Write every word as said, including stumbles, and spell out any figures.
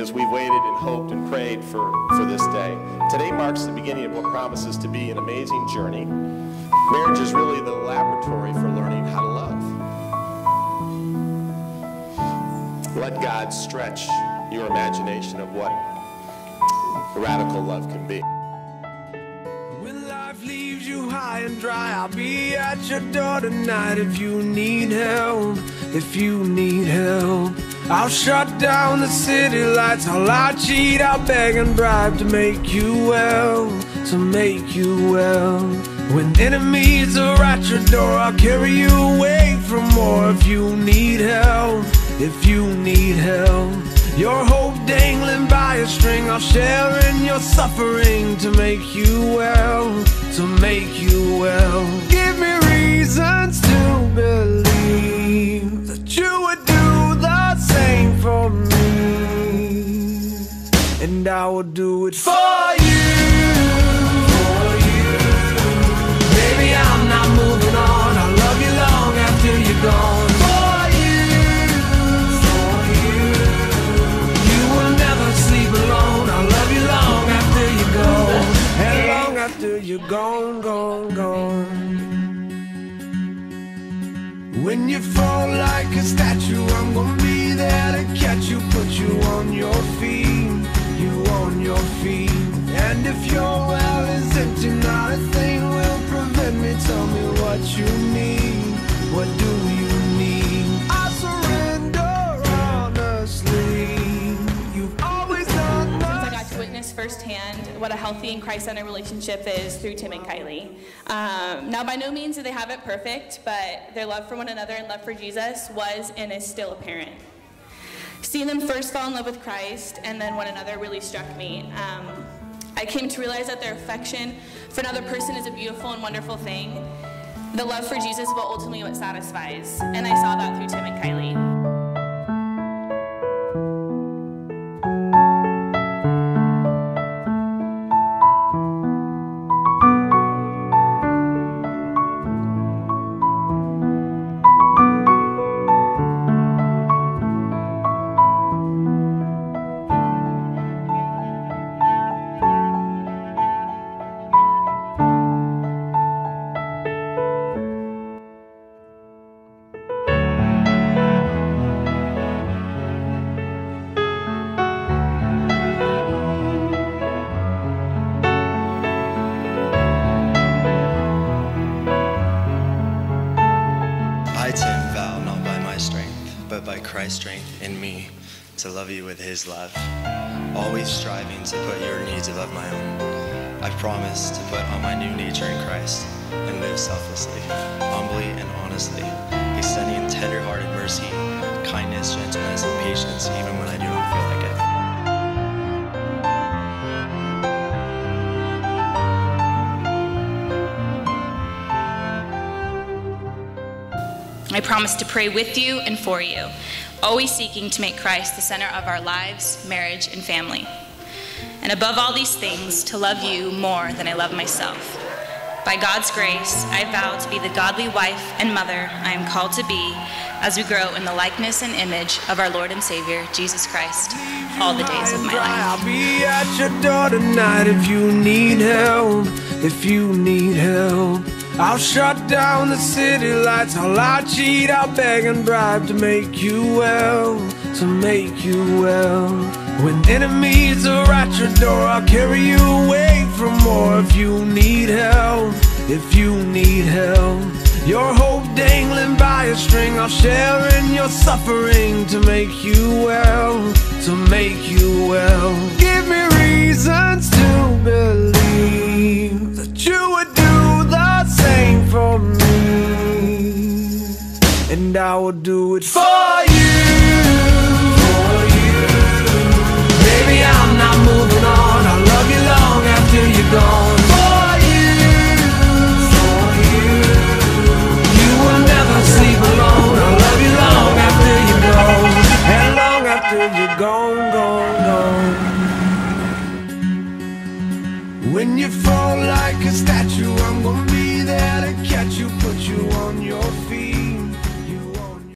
as we've waited and hoped and prayed for, for this day. Today marks the beginning of what promises to be an amazing journey. Marriage is really the laboratory for learning how to love. Let God stretch your imagination of what radical love can be. When life leaves you high and dry, I'll be at your door tonight if you need help, if you need help. I'll shut down the city lights, I'll lie, cheat, I'll beg and bribe to make you well, to make you well. When enemies are at your door, I'll carry you away from more if you need help, if you need help. Your hope dangling by a string, I'll share in your suffering to make you well, to make you well. Give me reasons to believe that you would do the same for me, and I will do it for you, for you. Baby, I'm not moving on, I'll love you long after you're gone. And long after you're gone, gone, gone. When you fall like a statue, I'm gonna be there to catch you, put you on your feet, you on your feet. And if your well is empty, not a thing will prevent me. Tell me what you need, what do you need? I surrender honestly. You've always done that. Witness firsthand what a healthy and Christ-centered relationship is through Tim and Kylie. Um, now, by no means do they have it perfect, but their love for one another and love for Jesus was and is still apparent. Seeing them first fall in love with Christ and then one another really struck me. Um, I came to realize that their affection for another person is a beautiful and wonderful thing. The love for Jesus will ultimately what satisfies, and I saw that through Tim and Kylie. Christ's strength in me to love you with his love, always striving to put your needs above my own. I promise to put on my new nature in Christ and live selflessly, humbly and honestly, extending tender-hearted mercy, kindness, gentleness, and patience even when I do not feel like it. I promise to pray with you and for you, always seeking to make Christ the center of our lives, marriage, and family. And above all these things, to love you more than I love myself. By God's grace, I vow to be the godly wife and mother I am called to be as we grow in the likeness and image of our Lord and Savior, Jesus Christ, all the days of my life. I'll be at your door tonight if you need help, if you need help. I'll shut down the city lights, I'll lie, cheat, I'll beg and bribe to make you well, to make you well. When enemies are at your door, I'll carry you away from more if you need help, if you need help. Your hope dangling by a string, I'll share in your suffering to make you well, to make you well. Give me reasons to believe that you would do the same for me, and I will do it for you, for you. Baby, I'm not moving on, I'll love you long after you're gone. For you, for you. You will never sleep alone, I'll love you long after you're gone, and long after you're gone, gone, gone. When you fall like a statue, I'm gonna be there to